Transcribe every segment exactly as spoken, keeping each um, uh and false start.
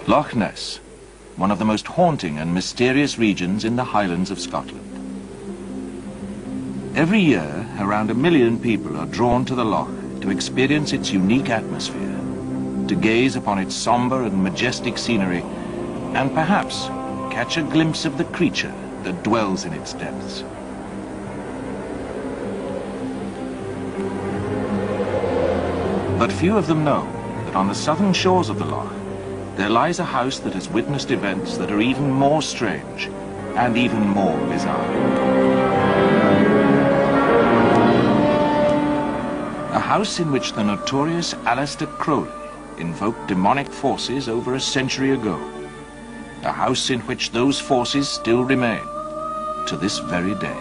Loch Ness, one of the most haunting and mysterious regions in the Highlands of Scotland. Every year, around a million people are drawn to the loch to experience its unique atmosphere, to gaze upon its somber and majestic scenery, and perhaps catch a glimpse of the creature that dwells in its depths. But few of them know that on the southern shores of the loch, there lies a house that has witnessed events that are even more strange and even more bizarre. A house in which the notorious Aleister Crowley invoked demonic forces over a century ago. A house in which those forces still remain to this very day.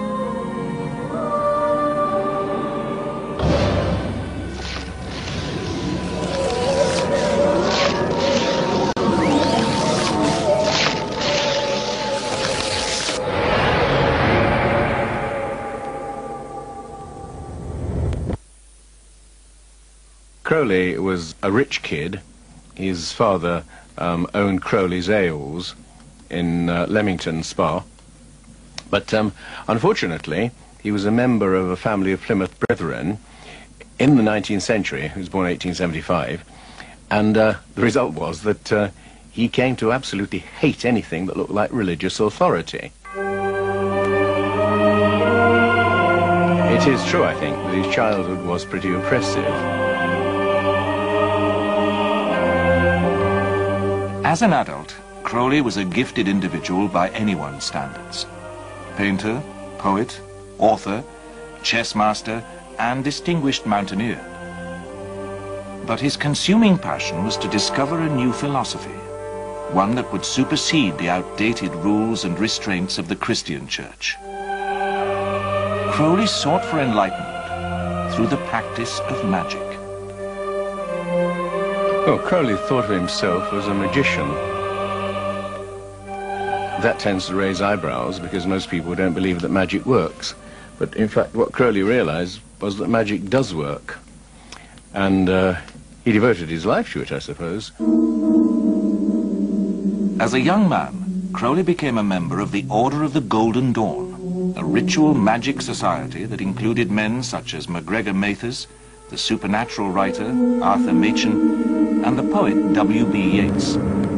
Crowley was a rich kid. His father um, owned Crowley's Ales in uh, Leamington Spa. But um, unfortunately, he was a member of a family of Plymouth Brethren in the nineteenth century. He was born in eighteen seventy-five. And uh, the result was that uh, he came to absolutely hate anything that looked like religious authority. It is true, I think, that his childhood was pretty oppressive. As an adult, Crowley was a gifted individual by anyone's standards. Painter, poet, author, chess master, and distinguished mountaineer. But his consuming passion was to discover a new philosophy, one that would supersede the outdated rules and restraints of the Christian Church. Crowley sought for enlightenment through the practice of magic. Well, Crowley thought of himself as a magician. That tends to raise eyebrows because most people don't believe that magic works. But in fact, what Crowley realized was that magic does work. And uh, he devoted his life to it, I suppose. As a young man, Crowley became a member of the Order of the Golden Dawn, a ritual magic society that included men such as MacGregor Mathers, the supernatural writer Arthur Machen, and the poet W B Yeats.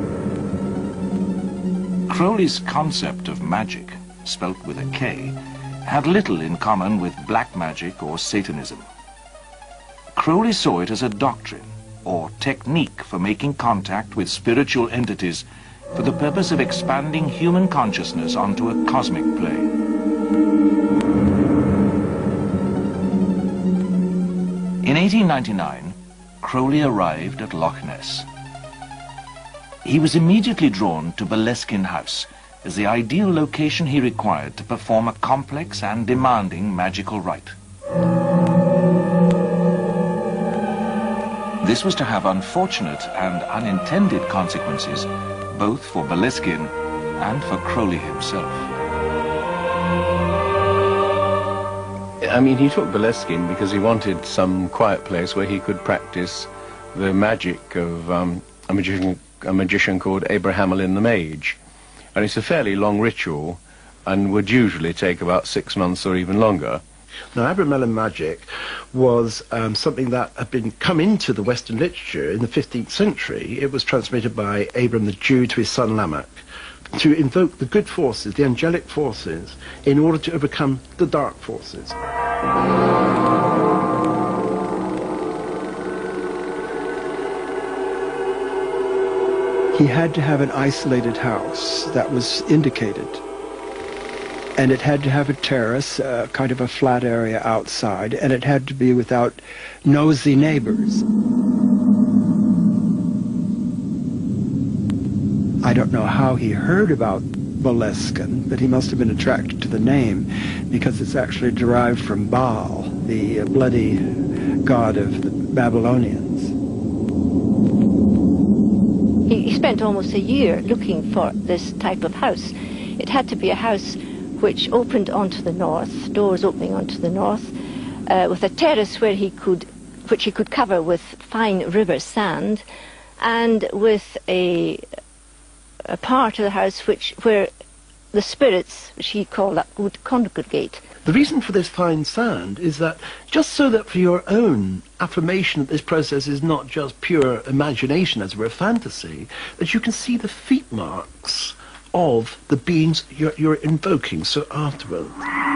Crowley's concept of magic, spelt with a K, had little in common with black magic or Satanism. Crowley saw it as a doctrine or technique for making contact with spiritual entities for the purpose of expanding human consciousness onto a cosmic plane. In eighteen ninety-nine, Crowley arrived at Loch Ness. He was immediately drawn to Boleskine House as the ideal location he required to perform a complex and demanding magical rite. This was to have unfortunate and unintended consequences both for Boleskine and for Crowley himself. I mean, he took Boleskine because he wanted some quiet place where he could practice the magic of um, a, magician, a magician called Abraham Allin the Mage. And it's a fairly long ritual and would usually take about six months or even longer. Now, Abramelin magic was um, something that had been come into the Western literature in the fifteenth century. It was transmitted by Abram the Jew to his son Lamech to invoke the good forces, the angelic forces, in order to overcome the dark forces. He had to have an isolated house that was indicated. And it had to have a terrace, uh, kind of a flat area outside, and it had to be without nosy neighbors. I don't know how he heard about Boleskine, but he must have been attracted to the name because it's actually derived from Baal, the bloody god of the Babylonians. He spent almost a year looking for this type of house. It had to be a house which opened onto the north, doors opening onto the north, uh, with a terrace where he could, which he could cover with fine river sand, and with a, a part of the house which where the spirits, which he called that, would congregate. The reason for this fine sand is that, just so that for your own affirmation that this process is not just pure imagination, as it were, fantasy, that you can see the feet marks of the beings you're, you're invoking, so afterwards.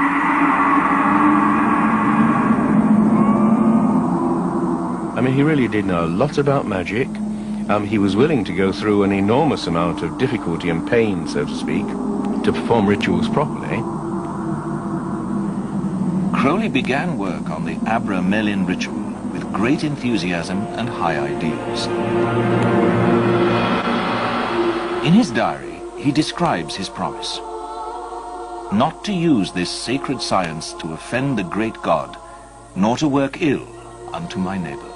I mean, he really did know a lot about magic. Um, he was willing to go through an enormous amount of difficulty and pain, so to speak, to perform rituals properly. Crowley began work on the Abramelin ritual with great enthusiasm and high ideals. In his diary, he describes his promise: not to use this sacred science to offend the great God, nor to work ill unto my neighbor.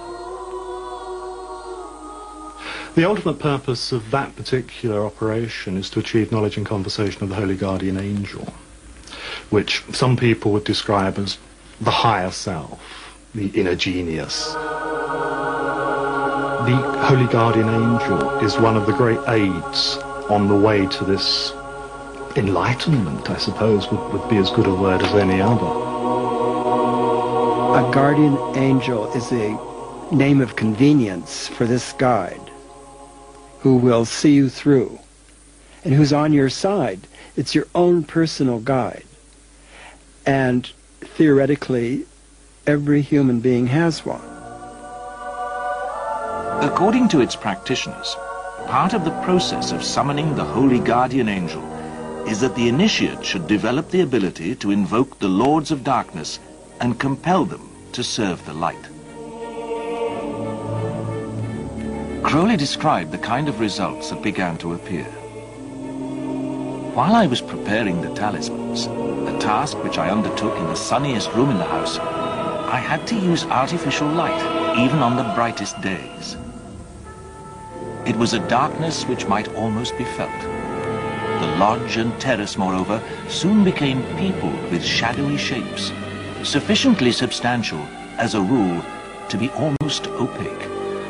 The ultimate purpose of that particular operation is to achieve knowledge and conversation of the Holy Guardian Angel, which some people would describe as the higher self, the inner genius. The Holy Guardian Angel is one of the great aids on the way to this enlightenment, I suppose, would, would be as good a word as any other. A guardian angel is a name of convenience for this guide, who will see you through, and who's on your side. It's your own personal guide. And theoretically, every human being has one. According to its practitioners, part of the process of summoning the Holy Guardian Angel is that the initiate should develop the ability to invoke the Lords of Darkness and compel them to serve the light. Crowley described the kind of results that began to appear. While I was preparing the talismans, a task which I undertook in the sunniest room in the house, I had to use artificial light, even on the brightest days. It was a darkness which might almost be felt. The lodge and terrace, moreover, soon became peopled with shadowy shapes, sufficiently substantial, as a rule, to be almost opaque.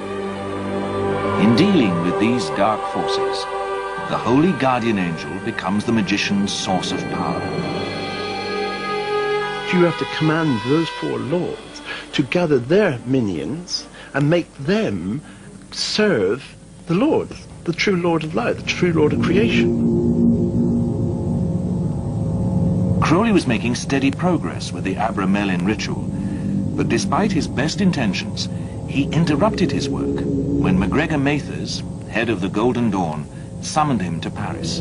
In dealing with these dark forces, the Holy Guardian Angel becomes the magician's source of power. You have to command those four lords to gather their minions and make them serve the Lord, the true Lord of light, the true Lord of creation. Crowley was making steady progress with the Abramelin ritual, but despite his best intentions, he interrupted his work when MacGregor Mathers, head of the Golden Dawn, summoned him to Paris.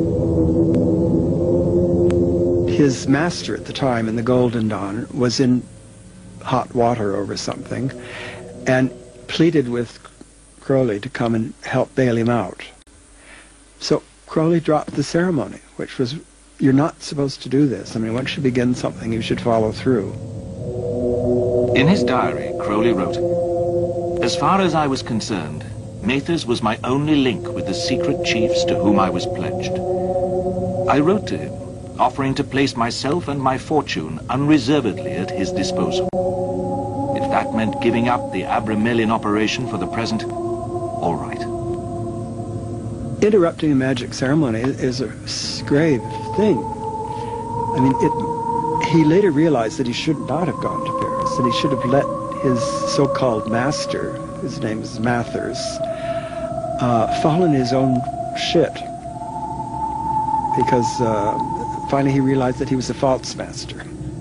His master at the time in the Golden Dawn was in hot water over something and pleaded with Crowley to come and help bail him out. So Crowley dropped the ceremony, which was, you're not supposed to do this. I mean, once you begin something, you should follow through. In his diary, Crowley wrote, "As far as I was concerned, Mathers was my only link with the secret chiefs to whom I was pledged. I wrote to him, offering to place myself and my fortune unreservedly at his disposal. If that meant giving up the Abramelin operation for the present, all right." Interrupting a magic ceremony is a grave thing. I mean, it, he later realized that he should not have gone to Paris, that he should have let his so-called master, his name is Mathers, uh, fall in his own shit. Because uh, finally he realized that he was a false master.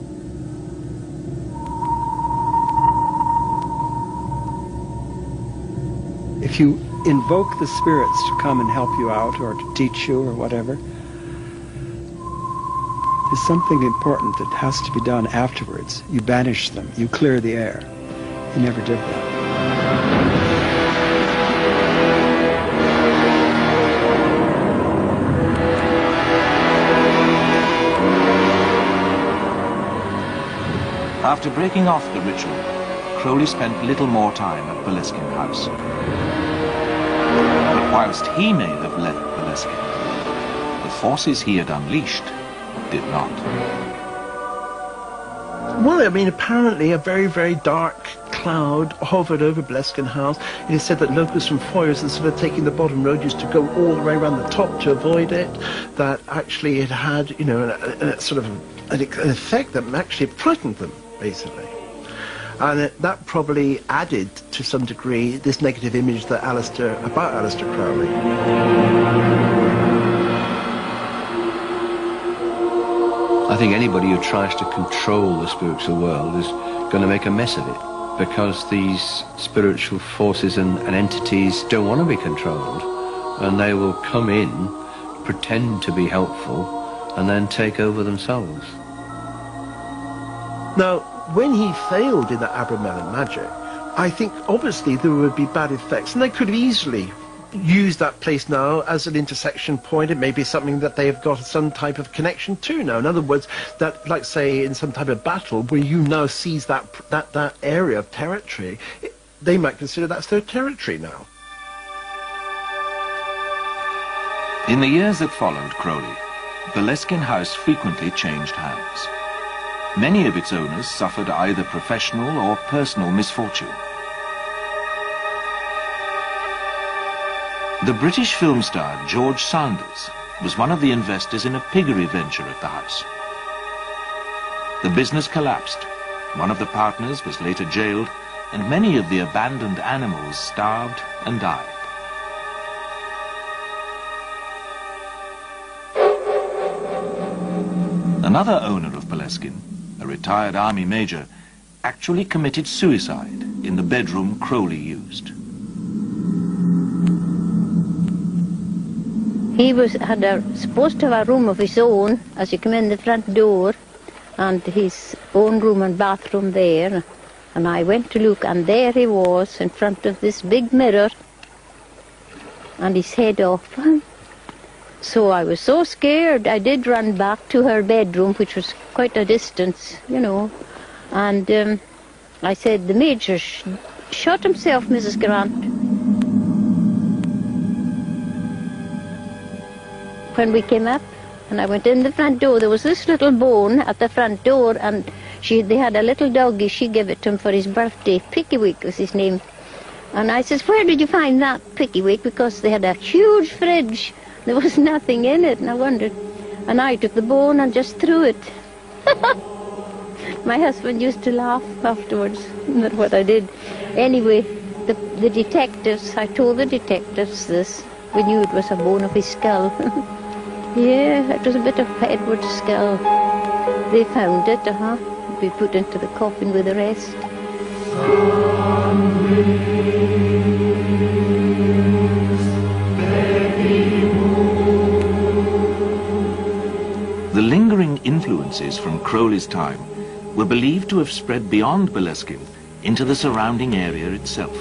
If you invoke the spirits to come and help you out or to teach you or whatever, there's something important that has to be done afterwards. You banish them, you clear the air. He never did that. After breaking off the ritual, Crowley spent little more time at Boleskine House. But whilst he may have left Boleskine, the forces he had unleashed did not. Well, I mean, apparently a very, very dark cloud hovered over Boleskine House. It is said that locusts from Foyers, instead of taking the bottom road, used to go all the way around the top to avoid it. That actually it had, you know, a, a, a sort of an, an effect that actually frightened them, basically. And it, that probably added, to some degree, this negative image that Aleister, about Aleister Crowley. I think anybody who tries to control the spiritual world is going to make a mess of it, because these spiritual forces and, and entities don't want to be controlled, and they will come in, pretend to be helpful, and then take over themselves. Now, when he failed in that Abramelin magic, I think obviously there would be bad effects, and they could easily use that place now as an intersection point. It may be something that they have got some type of connection to now. In other words, that, like say, in some type of battle where you now seize that that that area of territory, it, they might consider that's their territory now. In the years that followed Crowley, Boleskine House frequently changed hands. Many of its owners suffered either professional or personal misfortune. The British film star George Sanders was one of the investors in a piggery venture at the house. The business collapsed, one of the partners was later jailed, and many of the abandoned animals starved and died. Another owner of Boleskine, a retired army major, actually committed suicide in the bedroom Crowley used. He was had a, supposed to have a room of his own as you come in the front door, and his own room and bathroom there. And I went to look, and there he was in front of this big mirror, and his head off. So I was so scared, I did run back to her bedroom, which was quite a distance, you know. And um, I said, "The Major sh shot himself, Missus Grant." When we came up, and I went in the front door, there was this little bone at the front door, and she, they had a little doggy, she gave it to him for his birthday. Pickywick was his name. And I says, "Where did you find that, Pickywick?" Because they had a huge fridge. There was nothing in it, and I wondered. And I took the bone and just threw it. My husband used to laugh afterwards at what I did. Anyway, the, the detectives, I told the detectives this. We knew it was a bone of his skull. Yeah, it was a bit of Edward's skull. They found it, uh-huh. We put into the coffin with the rest. The lingering influences from Crowley's time were believed to have spread beyond Boleskine into the surrounding area itself.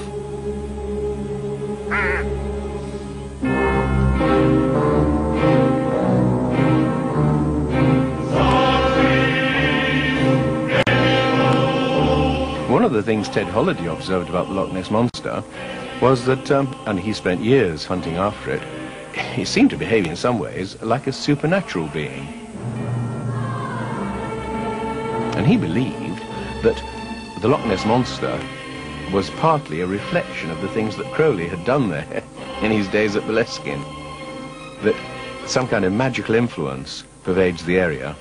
One of the things Ted Holliday observed about the Loch Ness Monster was that, um, and he spent years hunting after it, he seemed to behave in some ways like a supernatural being. And he believed that the Loch Ness Monster was partly a reflection of the things that Crowley had done there in his days at Boleskine. That some kind of magical influence pervades the area.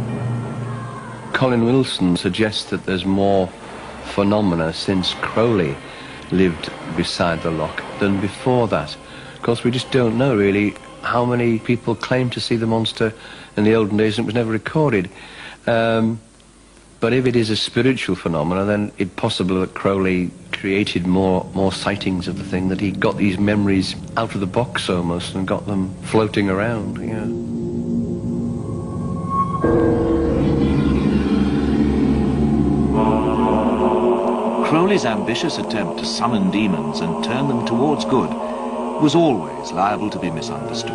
Colin Wilson suggests that there's more phenomena since Crowley lived beside the loch than before that. Of course, we just don't know really how many people claim to see the monster in the olden days, and it was never recorded. Um, but if it is a spiritual phenomena, then it's possible that Crowley created more more sightings of the thing, that he got these memories out of the box almost and got them floating around, you know. Crowley's ambitious attempt to summon demons and turn them towards good was always liable to be misunderstood.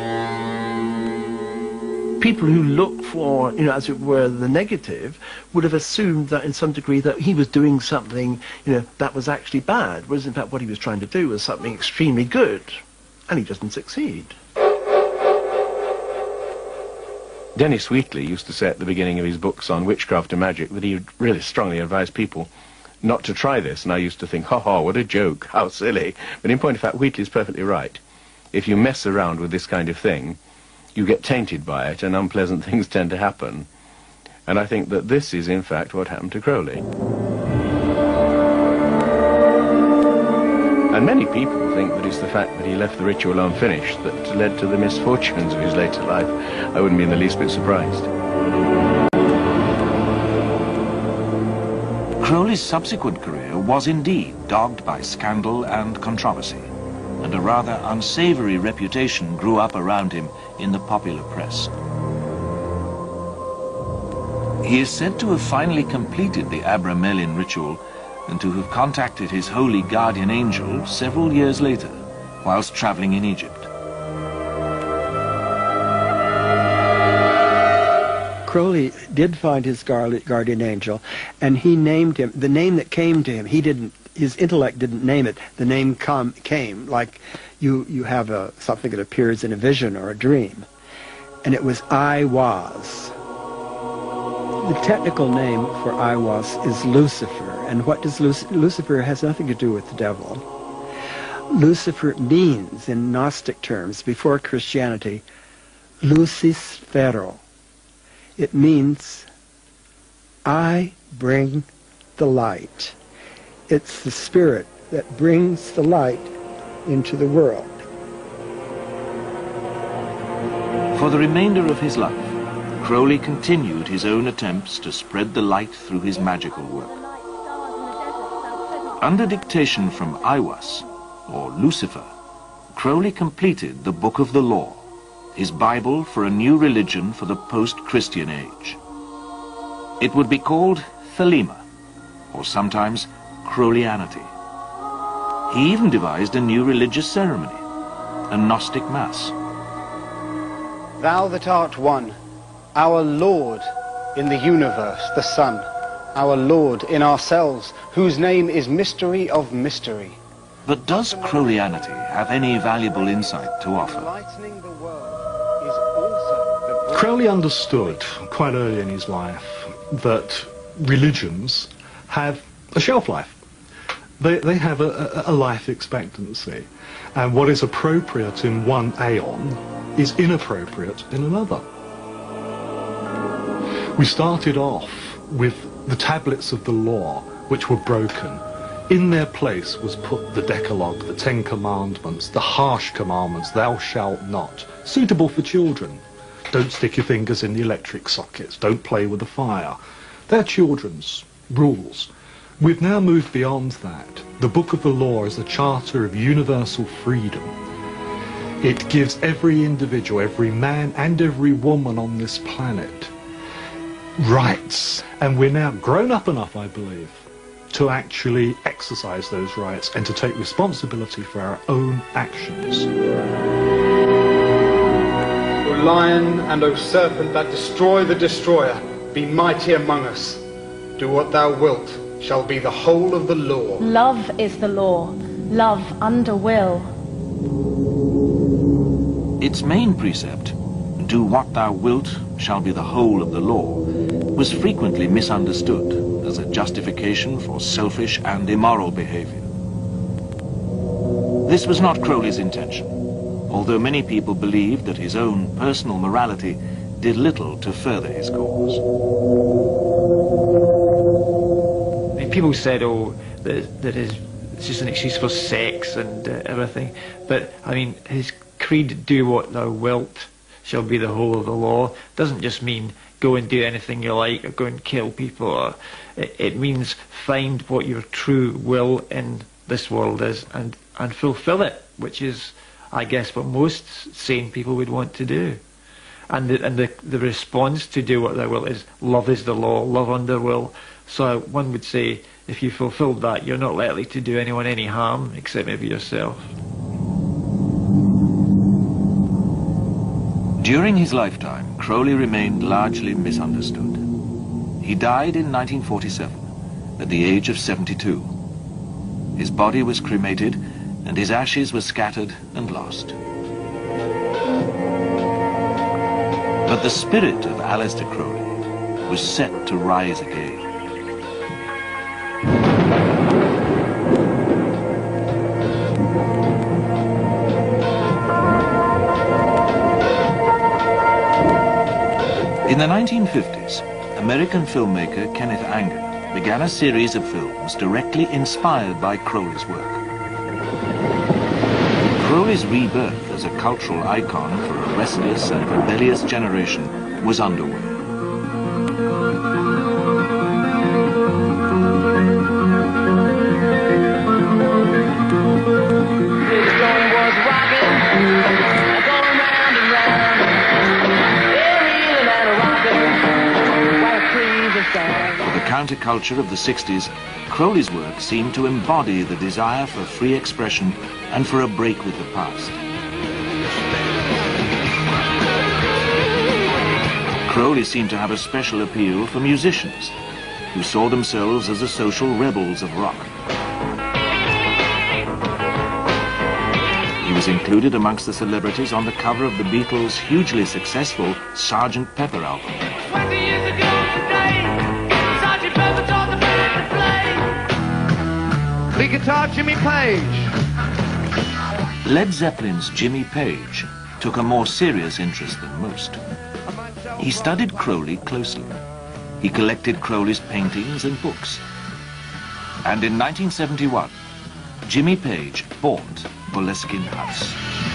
People who look for, you know, as it were, the negative, would have assumed that in some degree that he was doing something, you know, that was actually bad, whereas in fact what he was trying to do was something extremely good, and he doesn't succeed. Dennis Wheatley used to say at the beginning of his books on witchcraft and magic that he really strongly advised people not to try this, and I used to think, ha ha, what a joke, how silly. But in point of fact, Wheatley's perfectly right. If you mess around with this kind of thing, you get tainted by it, and unpleasant things tend to happen. And I think that this is, in fact, what happened to Crowley. And many people think that it's the fact that he left the ritual unfinished that led to the misfortunes of his later life. I wouldn't be in the least bit surprised. Crowley's subsequent career was indeed dogged by scandal and controversy, and a rather unsavory reputation grew up around him in the popular press. He is said to have finally completed the Abramelin ritual and to have contacted his holy guardian angel several years later, whilst traveling in Egypt. Crowley did find his guardian angel, and he named him, the name that came to him, he didn't, his intellect didn't name it, the name come, came, like you, you have a, something that appears in a vision or a dream. And it was I was. The technical name for I was is Lucifer, and what does Luc Lucifer has nothing to do with the devil. Lucifer means, in Gnostic terms, before Christianity, Lucis Fero. It means, I bring the light. It's the spirit that brings the light into the world. For the remainder of his life, Crowley continued his own attempts to spread the light through his magical work. Under dictation from Aiwass, or Lucifer, Crowley completed the Book of the Law, his Bible for a new religion for the post-Christian age. It would be called Thelema, or sometimes Crowleyanity. He even devised a new religious ceremony, a Gnostic Mass. Thou that art one, our Lord in the universe, the Son, our Lord in ourselves, whose name is mystery of mystery. But does Crowleyanity have any valuable insight to offer? Crowley understood quite early in his life that religions have a shelf life. They, they have a, a, a life expectancy, and what is appropriate in one aeon is inappropriate in another. We started off with the tablets of the law, which were broken. In their place was put the Decalogue, the Ten Commandments, the harsh commandments, thou shalt not, suitable for children. Don't stick your fingers in the electric sockets, don't play with the fire. They're children's rules. We've now moved beyond that. The Book of the Law is a charter of universal freedom. It gives every individual, every man and every woman on this planet rights. And we're now grown up enough, I believe, to actually exercise those rights and to take responsibility for our own actions. O lion and O serpent that destroy the destroyer, be mighty among us. Do what thou wilt, shall be the whole of the law. Love is the law, love under will. Its main precept, do what thou wilt, shall be the whole of the law, was frequently misunderstood as a justification for selfish and immoral behavior. This was not Crowley's intention, although many people believed that his own personal morality did little to further his cause. I mean, people said, oh, that, that is, it's just an excuse for sex and uh, everything, but, I mean, his creed, do what thou wilt, shall be the whole of the law, doesn't just mean go and do anything you like or go and kill people. Or it, it means find what your true will in this world is and, and fulfill it, which is, I guess, what most sane people would want to do. And the, and the, the response to do what thou wilt is love is the law, love under will. So one would say if you fulfilled that, you're not likely to do anyone any harm except maybe yourself. During his lifetime, Crowley remained largely misunderstood. He died in nineteen forty-seven, at the age of seventy-two. His body was cremated, and his ashes were scattered and lost. But the spirit of Aleister Crowley was set to rise again. In the nineteen fifties, American filmmaker Kenneth Anger began a series of films directly inspired by Crowley's work. Crowley's rebirth as a cultural icon for a restless and rebellious generation was underway. For the counterculture of the sixties, Crowley's work seemed to embody the desire for free expression and for a break with the past. Crowley seemed to have a special appeal for musicians, who saw themselves as the social rebels of rock. He was included amongst the celebrities on the cover of the Beatles' hugely successful Sergeant Pepper album. twenty years ago today, Sergeant Pepper taught the band to play. Lead guitar, Jimmy Page. Led Zeppelin's Jimmy Page took a more serious interest than most. He studied Crowley closely. He collected Crowley's paintings and books. And in nineteen seventy-one, Jimmy Page bought Boleskine House.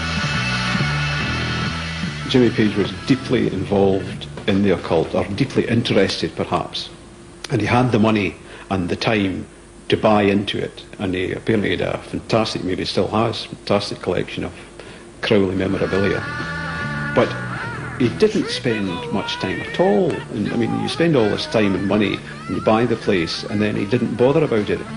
Jimmy Page was deeply involved in the occult, or deeply interested perhaps, and he had the money and the time to buy into it, and he apparently had a fantastic, maybe still has, fantastic collection of Crowley memorabilia. But he didn't spend much time at all. And, I mean, you spend all this time and money and you buy the place, and then he didn't bother about it.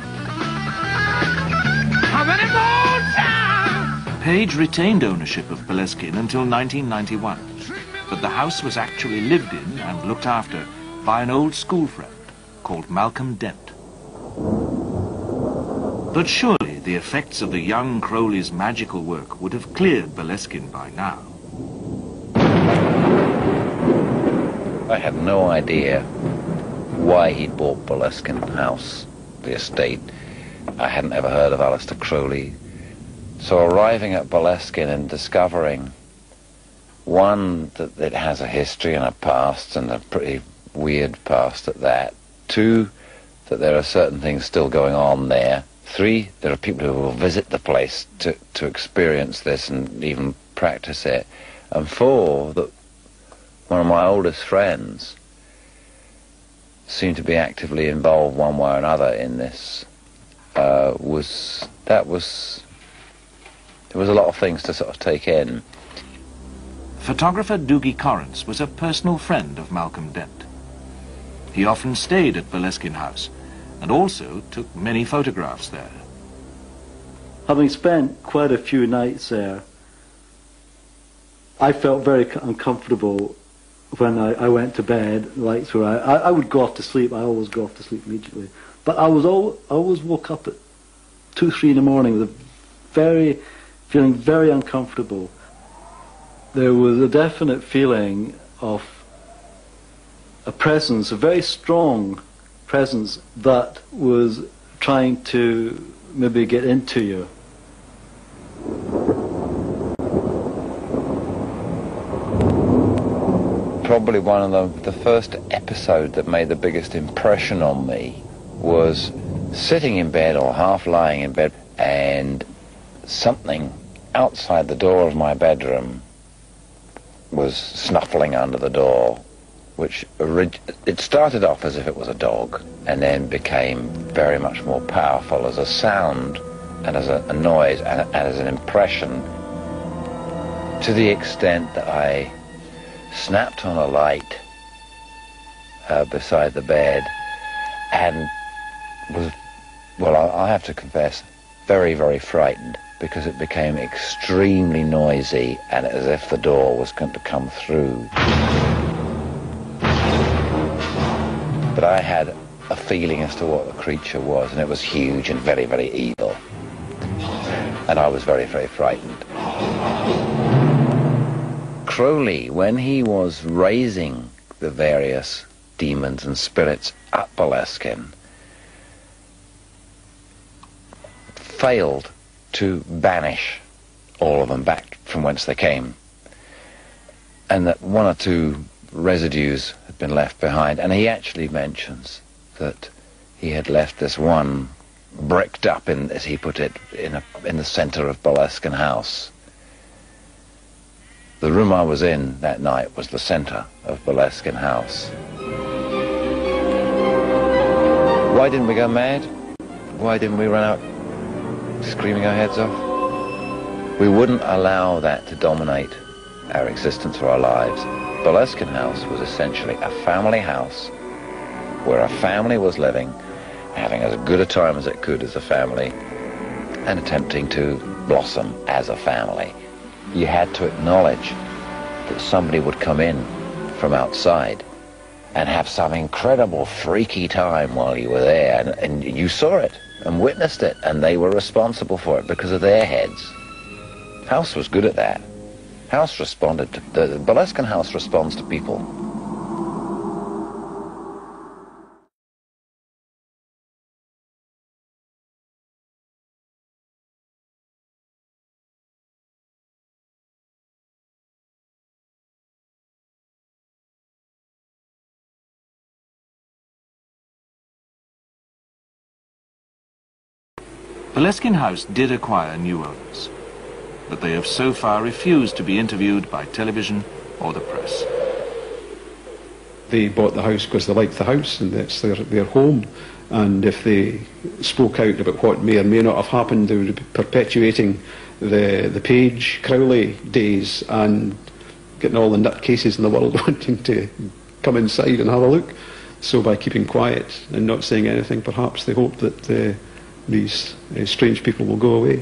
How many more times? Page retained ownership of Boleskine until nineteen ninety-one, but the house was actually lived in and looked after by an old school friend called Malcolm Dent. But surely the effects of the young Crowley's magical work would have cleared Boleskine by now. I had no idea why he'd bought Boleskine House, the estate. I hadn't ever heard of Aleister Crowley. So arriving at Boleskine and discovering, one, that it has a history and a past, and a pretty weird past at that. Two, that there are certain things still going on there. Three, there are people who will visit the place to, to experience this and even practice it. And four, that one of my oldest friends seemed to be actively involved one way or another in this. Uh, was, that was, there was a lot of things to sort of take in. Photographer Doogie Correns was a personal friend of Malcolm Dent. He often stayed at Boleskine House and also took many photographs there. Having spent quite a few nights there, I felt very uncomfortable when I, I went to bed. The lights were out. I, I would go off to sleep. I always go off to sleep immediately. But I was all, I always woke up at two, three in the morning with a very, feeling very uncomfortable. There was a definite feeling of a presence, a very strong presence that was trying to maybe get into you. Probably one of the, the first episode that made the biggest impression on me was sitting in bed or half lying in bed, and something outside the door of my bedroom was snuffling under the door, which it started off as if it was a dog and then became very much more powerful as a sound and as a, a noise and, and as an impression, to the extent that I snapped on a light uh, beside the bed and was, well, I, I have to confess, very, very frightened, because it became extremely noisy and as if the door was going to come through. But I had a feeling as to what the creature was, and it was huge and very, very evil. And I was very, very frightened. Crowley, when he was raising the various demons and spirits at Boleskine, failed to banish all of them back from whence they came. And that one or two residues had been left behind, and he actually mentions that he had left this one bricked up, in, as he put it, in, a, in the centre of Boleskine House. The room I was in that night was the centre of Boleskine House. Why didn't we go mad? Why didn't we run out screaming our heads off? We wouldn't allow that to dominate our existence or our lives. Boleskine House was essentially a family house where a family was living, having as good a time as it could as a family, and attempting to blossom as a family. You had to acknowledge that somebody would come in from outside and have some incredible freaky time while you were there, and, and you saw it and witnessed it, and they were responsible for it because of their heads. House was good at that. House responded to, the, the Boleskine House responds to people. Boleskine House did acquire new owners, but they have so far refused to be interviewed by television or the press. They bought the house because they liked the house and it's their, their home, and if they spoke out about what may or may not have happened, they would be perpetuating the, the Page Crowley days and getting all the nutcases in the world wanting to come inside and have a look. So by keeping quiet and not saying anything, perhaps they hope that uh, these uh, strange people will go away.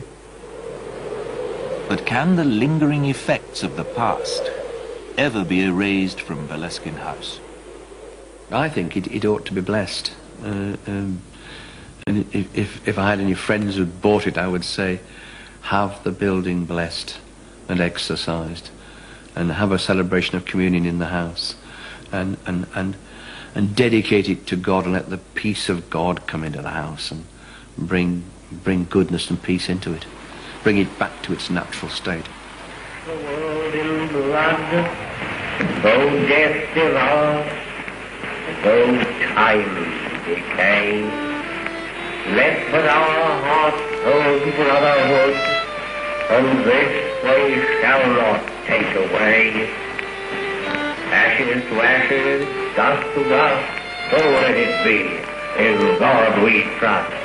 But can the lingering effects of the past ever be erased from Boleskine House? I think it, it ought to be blessed. Uh, um, and if, if I had any friends who bought it, I would say, have the building blessed and exorcised, and have a celebration of communion in the house, and, and, and, and dedicate it to God, and let the peace of God come into the house and bring, bring goodness and peace into it. Bring it back to its natural state. The world in blood, though death devour, though time decay, let but our hearts hold brotherhood, and this they shall not take away. Ashes to ashes, dust to dust, so let it be. In God we trust.